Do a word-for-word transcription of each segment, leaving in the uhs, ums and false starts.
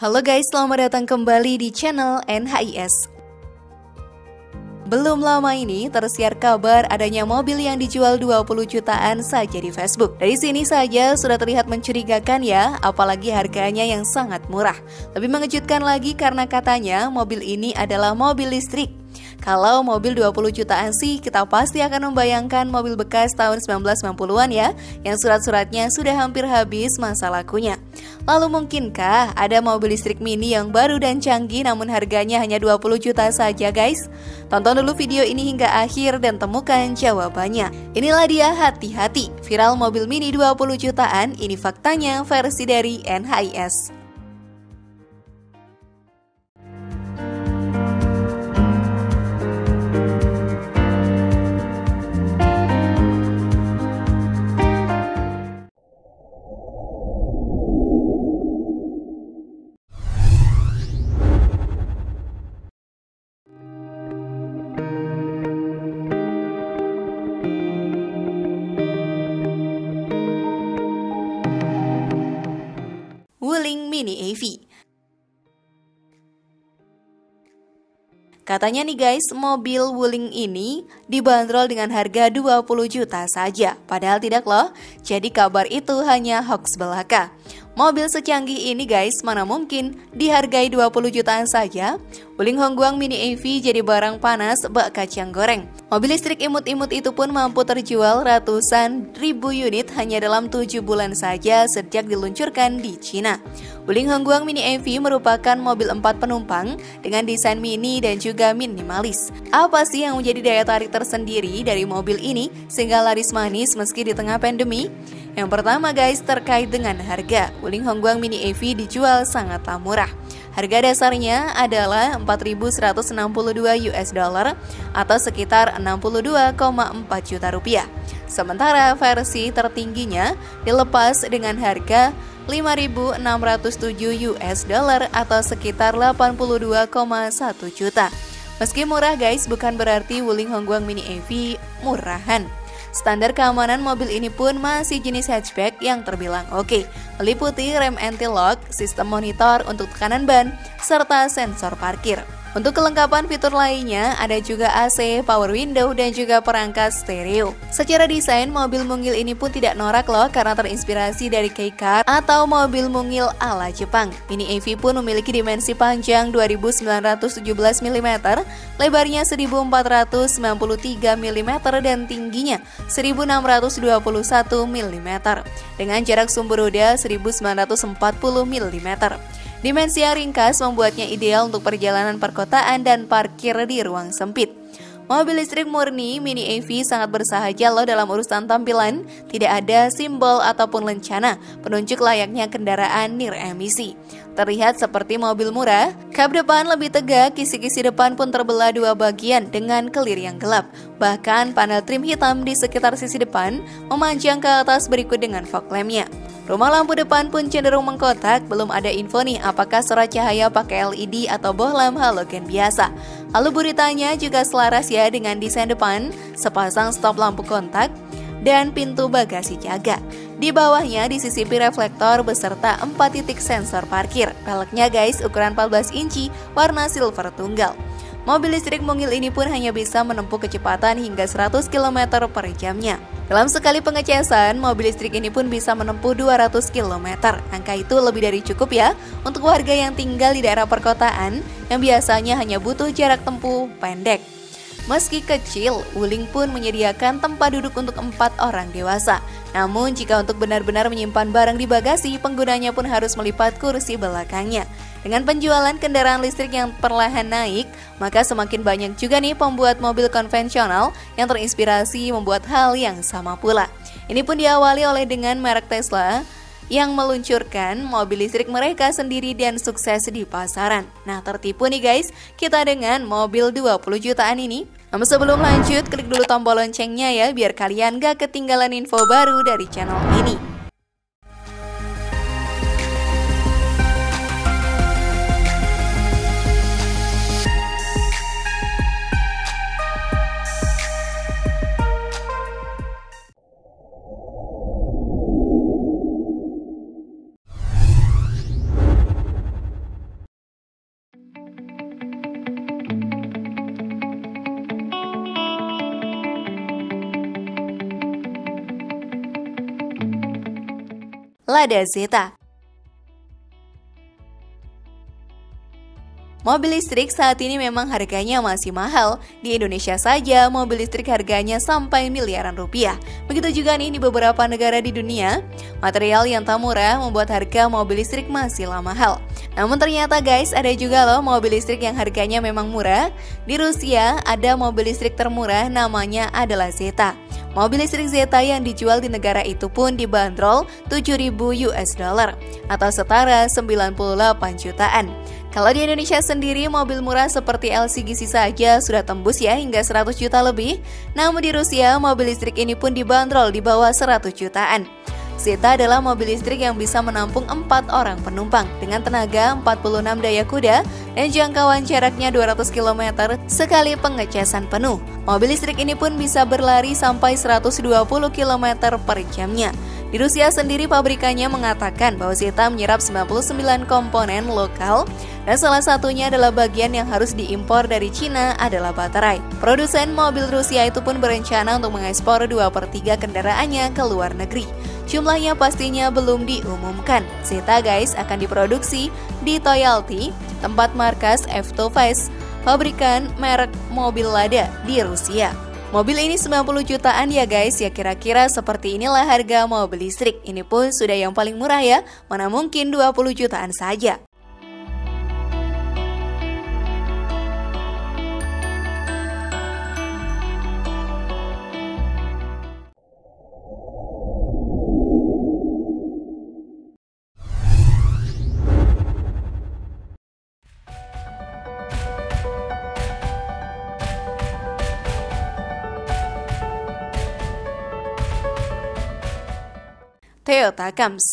Halo guys, selamat datang kembali di channel N H I S. Belum lama ini tersiar kabar adanya mobil yang dijual dua puluh jutaan saja di Facebook. Dari sini saja sudah terlihat mencurigakan ya, apalagi harganya yang sangat murah. Lebih mengejutkan lagi karena katanya mobil ini adalah mobil listrik. Kalau mobil dua puluh jutaan sih, kita pasti akan membayangkan mobil bekas tahun sembilan belas sembilan puluhan ya, yang surat-suratnya sudah hampir habis masa lakunya. Lalu mungkinkah ada mobil listrik mini yang baru dan canggih namun harganya hanya dua puluh juta saja guys? Tonton dulu video ini hingga akhir dan temukan jawabannya. Inilah dia hati-hati, viral mobil mini dua puluh jutaan, ini faktanya versi dari N H I S. Wuling Mini E V. Katanya nih guys, mobil Wuling ini dibanderol dengan harga dua puluh juta saja. Padahal tidak loh, jadi kabar itu hanya hoax belaka. Mobil secanggih ini guys, mana mungkin dihargai dua puluh jutaan saja? Wuling Hongguang Mini E V jadi barang panas bak kacang goreng. Mobil listrik imut-imut itu pun mampu terjual ratusan ribu unit hanya dalam tujuh bulan saja sejak diluncurkan di Cina. Wuling Hongguang Mini E V merupakan mobil empat penumpang dengan desain mini dan juga minimalis. Apa sih yang menjadi daya tarik tersendiri dari mobil ini sehingga laris manis meski di tengah pandemi? Yang pertama guys, terkait dengan harga. Wuling Hongguang Mini E V dijual sangatlah murah. Harga dasarnya adalah empat ribu seratus enam puluh dua US dollar atau sekitar enam puluh dua koma empat juta rupiah. Sementara versi tertingginya dilepas dengan harga lima ribu enam ratus tujuh US dollar atau sekitar delapan puluh dua koma satu juta. Meski murah guys, bukan berarti Wuling Hongguang Mini E V murahan. Standar keamanan mobil ini pun masih jenis hatchback yang terbilang oke, meliputi rem anti-lock, sistem monitor untuk tekanan ban, serta sensor parkir. Untuk kelengkapan fitur lainnya, ada juga A C, power window, dan juga perangkat stereo. Secara desain, mobil mungil ini pun tidak norak loh karena terinspirasi dari K-Car atau mobil mungil ala Jepang. Mini E V pun memiliki dimensi panjang dua ribu sembilan ratus tujuh belas milimeter, lebarnya seribu empat ratus sembilan puluh tiga milimeter, dan tingginya seribu enam ratus dua puluh satu milimeter, dengan jarak sumber roda seribu sembilan ratus empat puluh milimeter. Dimensi yang ringkas membuatnya ideal untuk perjalanan perkotaan dan parkir di ruang sempit. Mobil listrik murni Mini E V sangat bersahaja loh dalam urusan tampilan, tidak ada simbol ataupun lencana, penunjuk layaknya kendaraan nir emisi. Terlihat seperti mobil murah, kap depan lebih tegak, kisi-kisi depan pun terbelah dua bagian dengan kelir yang gelap. Bahkan panel trim hitam di sekitar sisi depan memanjang ke atas berikut dengan fog lamp-nya. Rumah lampu depan pun cenderung mengkotak, belum ada info nih apakah sorot cahaya pakai L E D atau bohlam halogen biasa. Lalu beritanya juga selaras ya dengan desain depan, sepasang stop lampu kontak, dan pintu bagasi jaga. Di bawahnya disisipi reflektor beserta empat titik sensor parkir. Peleknya guys ukuran empat belas inci, warna silver tunggal. Mobil listrik mungil ini pun hanya bisa menempuh kecepatan hingga seratus kilometer per jamnya. Dalam sekali pengecasan, mobil listrik ini pun bisa menempuh dua ratus kilometer. Angka itu lebih dari cukup ya untuk warga yang tinggal di daerah perkotaan yang biasanya hanya butuh jarak tempuh pendek. Meski kecil, Wuling pun menyediakan tempat duduk untuk empat orang dewasa. Namun jika untuk benar-benar menyimpan barang di bagasi, penggunanya pun harus melipat kursi belakangnya. Dengan penjualan kendaraan listrik yang perlahan naik, maka semakin banyak juga nih pembuat mobil konvensional yang terinspirasi membuat hal yang sama pula. Ini pun diawali oleh dengan merek Tesla yang meluncurkan mobil listrik mereka sendiri dan sukses di pasaran. Nah, tertipu nih guys kita dengan mobil dua puluh jutaan ini. Namun sebelum lanjut, klik dulu tombol loncengnya ya biar kalian gak ketinggalan info baru dari channel ini. Lada Zeta. Mobil listrik saat ini memang harganya masih mahal. Di Indonesia saja mobil listrik harganya sampai miliaran rupiah. Begitu juga nih di beberapa negara di dunia. Material yang tak murah membuat harga mobil listrik masihlah mahal. Namun ternyata guys, ada juga loh mobil listrik yang harganya memang murah. Di Rusia ada mobil listrik termurah, namanya adalah Zeta. Mobil listrik Zeta yang dijual di negara itu pun dibanderol tujuh ribu U S dollar atau setara sembilan puluh delapan jutaan. Kalau di Indonesia sendiri, mobil murah seperti L C G C saja sudah tembus ya hingga seratus juta lebih. Namun di Rusia, mobil listrik ini pun dibanderol di bawah seratus jutaan. Zeta adalah mobil listrik yang bisa menampung empat orang penumpang dengan tenaga empat puluh enam daya kuda dan jangkauan jaraknya dua ratus kilometer sekali pengecasan penuh. Mobil listrik ini pun bisa berlari sampai seratus dua puluh kilometer per jamnya. Di Rusia sendiri, pabrikannya mengatakan bahwa Zeta menyerap sembilan puluh sembilan komponen lokal dan salah satunya adalah bagian yang harus diimpor dari Cina adalah baterai. Produsen mobil Rusia itu pun berencana untuk mengekspor dua per tiga kendaraannya ke luar negeri. Jumlahnya pastinya belum diumumkan. Zeta guys akan diproduksi di Toyalty, tempat markas Avtovaz, pabrikan merek mobil Lada di Rusia. Mobil ini sembilan puluh jutaan ya guys, ya kira-kira seperti inilah harga mobil listrik. Ini pun sudah yang paling murah ya, mana mungkin dua puluh jutaan saja. Toyota Camry.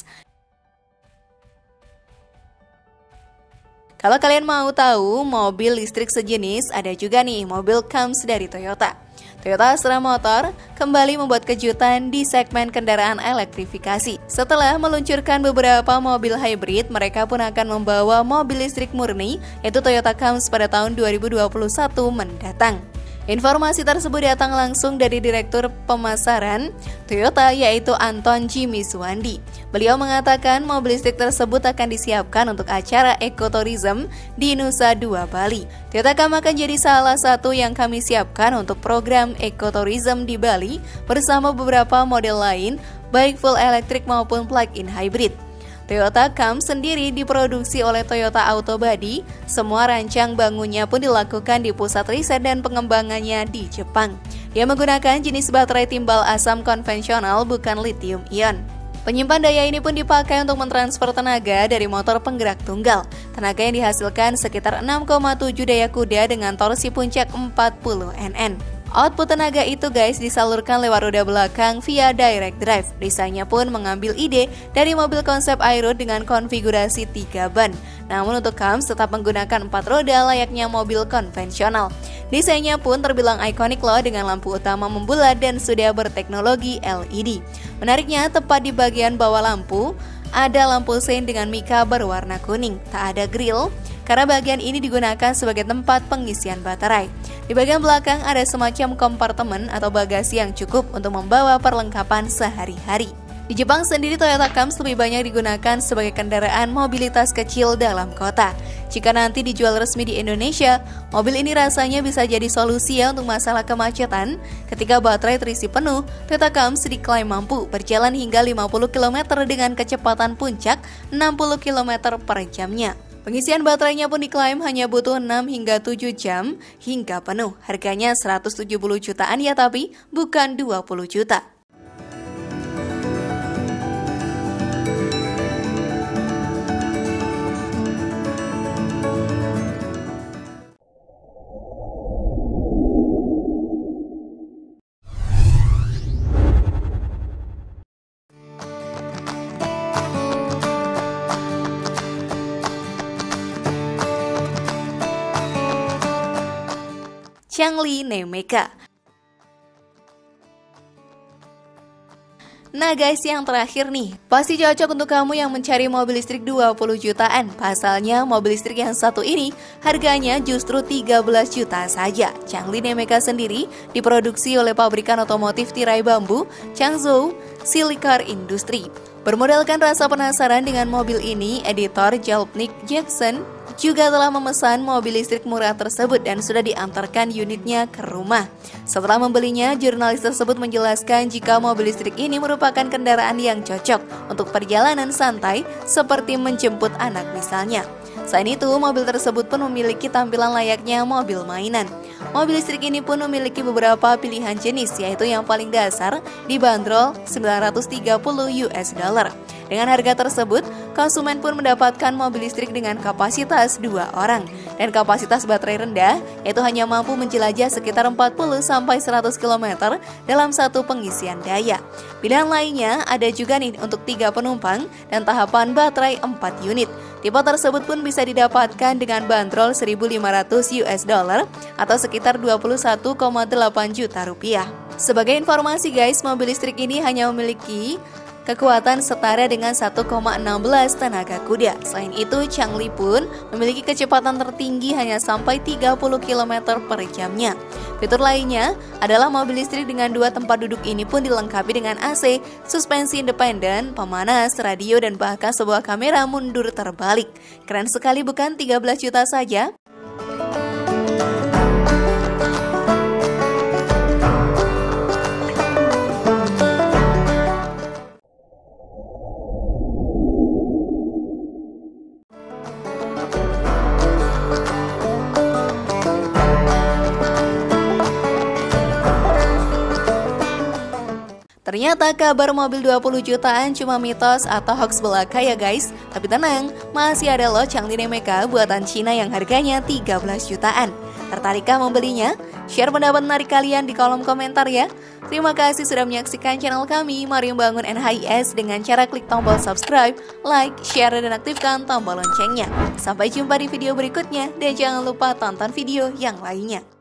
Kalau kalian mau tahu mobil listrik sejenis, ada juga nih mobil Camry dari Toyota. Toyota Astra Motor kembali membuat kejutan di segmen kendaraan elektrifikasi. Setelah meluncurkan beberapa mobil hybrid, mereka pun akan membawa mobil listrik murni, yaitu Toyota Camry pada tahun dua ribu dua puluh satu mendatang. Informasi tersebut datang langsung dari Direktur Pemasaran Toyota, yaitu Anton Jimmy Suwandi. Beliau mengatakan mobil listrik tersebut akan disiapkan untuk acara Ecotourism di Nusa Dua Bali. Toyota Camry akan jadi salah satu yang kami siapkan untuk program Ecotourism di Bali bersama beberapa model lain, baik full elektrik maupun plug-in hybrid. Toyota Camry sendiri diproduksi oleh Toyota Autobody. Semua rancang bangunnya pun dilakukan di pusat riset dan pengembangannya di Jepang. Dia menggunakan jenis baterai timbal asam konvensional, bukan lithium ion. Penyimpan daya ini pun dipakai untuk mentransfer tenaga dari motor penggerak tunggal. Tenaga yang dihasilkan sekitar enam koma tujuh daya kuda dengan torsi puncak empat puluh newton meter. Output tenaga itu guys disalurkan lewat roda belakang via direct drive. Desainnya pun mengambil ide dari mobil konsep Aeroad dengan konfigurasi tiga ban. Namun untuk Camry tetap menggunakan empat roda layaknya mobil konvensional. Desainnya pun terbilang ikonik loh dengan lampu utama membulat dan sudah berteknologi L E D. Menariknya, tepat di bagian bawah lampu ada lampu sein dengan mika berwarna kuning. Tak ada grill karena bagian ini digunakan sebagai tempat pengisian baterai. Di bagian belakang ada semacam kompartemen atau bagasi yang cukup untuk membawa perlengkapan sehari-hari. Di Jepang sendiri, Toyota Camry lebih banyak digunakan sebagai kendaraan mobilitas kecil dalam kota. Jika nanti dijual resmi di Indonesia, mobil ini rasanya bisa jadi solusi ya untuk masalah kemacetan. Ketika baterai terisi penuh, Toyota Camry diklaim mampu berjalan hingga lima puluh kilometer dengan kecepatan puncak enam puluh kilometer per jamnya. Pengisian baterainya pun diklaim hanya butuh enam hingga tujuh jam hingga penuh. Harganya seratus tujuh puluh jutaan ya, tapi bukan dua puluh juta. Changli Nemeka. Nah guys, yang terakhir nih, pasti cocok untuk kamu yang mencari mobil listrik dua puluh jutaan. Pasalnya mobil listrik yang satu ini harganya justru tiga belas juta saja. Changli Nemeka sendiri diproduksi oleh pabrikan otomotif tirai bambu Changzhou Silicar Industry. Bermodalkan rasa penasaran dengan mobil ini, editor Jalpnik Jackson juga telah memesan mobil listrik murah tersebut dan sudah diantarkan unitnya ke rumah. Setelah membelinya, jurnalis tersebut menjelaskan jika mobil listrik ini merupakan kendaraan yang cocok untuk perjalanan santai seperti menjemput anak misalnya. Selain itu, mobil tersebut pun memiliki tampilan layaknya mobil mainan. Mobil listrik ini pun memiliki beberapa pilihan jenis, yaitu yang paling dasar dibanderol sembilan ratus tiga puluh US dollar. Dengan harga tersebut, konsumen pun mendapatkan mobil listrik dengan kapasitas dua orang dan kapasitas baterai rendah, yaitu hanya mampu menjelajah sekitar empat puluh sampai seratus kilometer dalam satu pengisian daya. Pilihan lainnya ada juga nih untuk tiga penumpang dan tahapan baterai empat unit. Tipe tersebut pun bisa didapatkan dengan bandrol seribu lima ratus US dollar atau sekitar dua puluh satu koma delapan juta rupiah. Sebagai informasi guys, mobil listrik ini hanya memiliki kekuatan setara dengan satu koma satu enam tenaga kuda. Selain itu, Changli pun memiliki kecepatan tertinggi hanya sampai tiga puluh kilometer per jamnya. Fitur lainnya adalah mobil listrik dengan dua tempat duduk ini pun dilengkapi dengan A C, suspensi independen, pemanas, radio, dan bahkan sebuah kamera mundur terbalik. Keren sekali bukan? tiga belas juta saja. Ternyata kabar mobil dua puluh jutaan cuma mitos atau hoax belaka ya guys. Tapi tenang, masih ada loh Changli Nemeka buatan Cina yang harganya tiga belas jutaan. Tertarikkah membelinya? Share pendapat menarik kalian di kolom komentar ya. Terima kasih sudah menyaksikan channel kami. Mari membangun N H I S dengan cara klik tombol subscribe, like, share, dan aktifkan tombol loncengnya. Sampai jumpa di video berikutnya dan jangan lupa tonton video yang lainnya.